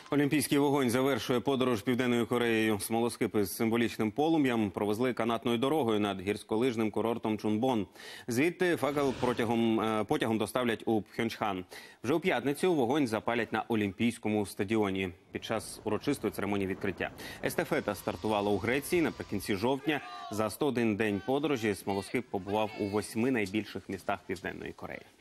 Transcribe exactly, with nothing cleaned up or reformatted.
Олімпійський вогонь завершує подорож Південною Кореєю. Смолоскипи з символічним полум'ям провезли канатною дорогою над гірськолижним курортом Чунбон. Звідти факел протягом, потягом доставлять у Пхьончхан. Вже у п'ятницю вогонь запалять на Олімпійському стадіоні під час урочистої церемонії відкриття. Естафета стартувала у Греції наприкінці жовтня. За сто один день подорожі смолоскип побував у восьми найбільших містах Південної Кореї.